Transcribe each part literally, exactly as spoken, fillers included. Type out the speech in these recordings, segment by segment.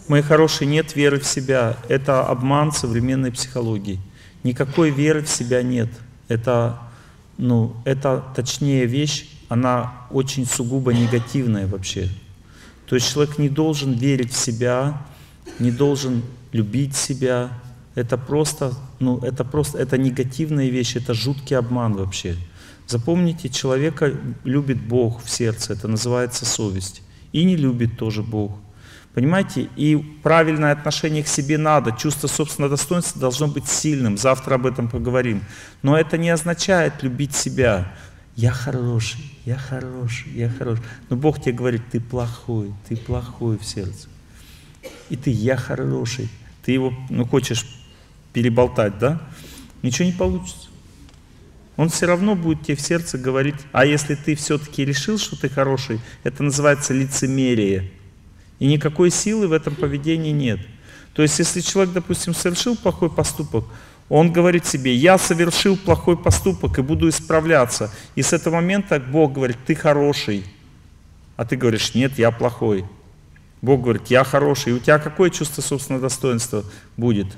Мои хорошие, нет веры в себя. Это обман современной психологии. Никакой веры в себя нет. Это, ну, это точнее вещь, она очень сугубо негативная вообще. То есть человек не должен верить в себя, не должен любить себя. Это просто, ну, это просто, это негативная вещь, это жуткий обман вообще. Запомните, человека любит Бог в сердце, это называется совесть. И не любит тоже Бог. Понимаете? И правильное отношение к себе надо, чувство собственного достоинства должно быть сильным. Завтра об этом поговорим. Но это не означает любить себя. Я хороший, я хороший, я хороший. Но Бог тебе говорит, ты плохой, ты плохой в сердце. И ты, я хороший. Ты его, ну, хочешь переболтать, да? Ничего не получится. Он все равно будет тебе в сердце говорить, а если ты все-таки решил, что ты хороший, это называется лицемерие. И никакой силы в этом поведении нет. То есть, если человек, допустим, совершил плохой поступок, он говорит себе, я совершил плохой поступок и буду исправляться. И с этого момента Бог говорит, ты хороший. А ты говоришь, нет, я плохой. Бог говорит, я хороший. И у тебя какое чувство собственного достоинства будет?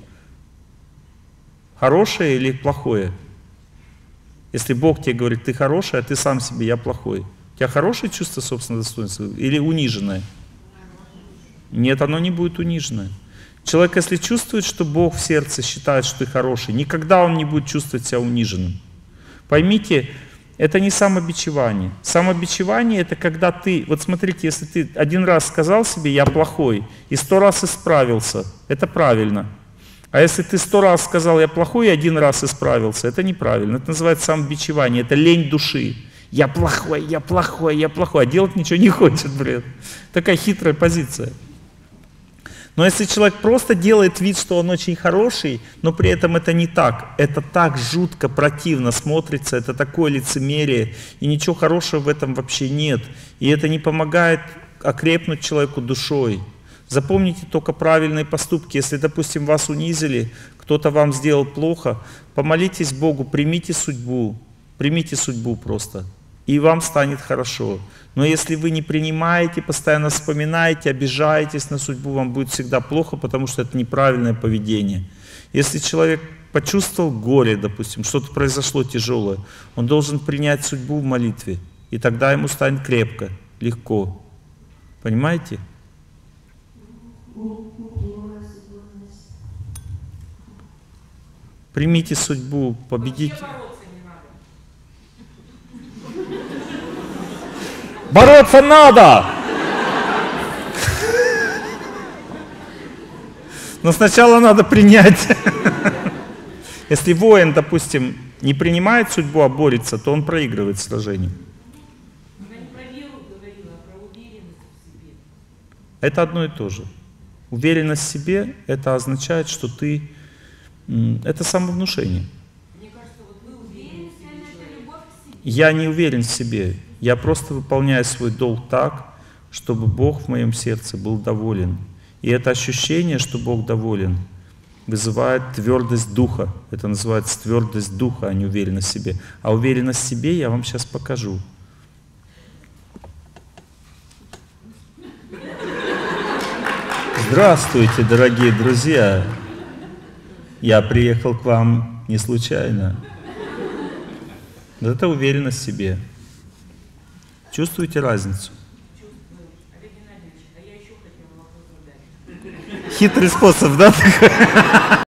Хорошее или плохое? Если Бог тебе говорит, ты хороший, а ты сам себе, я плохой. У тебя хорошее чувство собственного достоинства или униженное? Нет, оно не будет униженное. Человек, если чувствует, что Бог в сердце считает, что ты хороший, никогда он не будет чувствовать себя униженным. Поймите, это не самобичевание. Самобичевание — это когда ты, вот смотрите, если ты один раз сказал себе «я плохой» и сто раз исправился, это правильно. А если ты сто раз сказал «я плохой» и один раз исправился, это неправильно. Это называется самобичевание, это лень души. Я плохой, я плохой, я плохой, а делать ничего не хочет, блин. Такая хитрая позиция. Но если человек просто делает вид, что он очень хороший, но при этом это не так, это так жутко противно смотрится, это такое лицемерие, и ничего хорошего в этом вообще нет. И это не помогает окрепнуть человеку душой. Запомните только правильные поступки. Если, допустим, вас унизили, кто-то вам сделал плохо, помолитесь Богу, примите судьбу, примите судьбу просто, и вам станет хорошо. Но если вы не принимаете, постоянно вспоминаете, обижаетесь на судьбу, вам будет всегда плохо, потому что это неправильное поведение. Если человек почувствовал горе, допустим, что-то произошло тяжелое, он должен принять судьбу в молитве, и тогда ему станет крепко, легко. Понимаете? Примите судьбу, победите. Бороться надо! Но сначала надо принять. Если воин, допустим, не принимает судьбу, а борется, то он проигрывает сражение. Это одно и то же. Уверенность в себе — это означает, что ты... Это самовнушение. Я не уверен в себе. Я просто выполняю свой долг так, чтобы Бог в моем сердце был доволен. И это ощущение, что Бог доволен, вызывает твердость духа. Это называется твердость духа, а не уверенность в себе. А уверенность в себе я вам сейчас покажу. Здравствуйте, дорогие друзья! Я приехал к вам не случайно. Это уверенность в себе. Чувствуете разницу? Хитрый способ, да?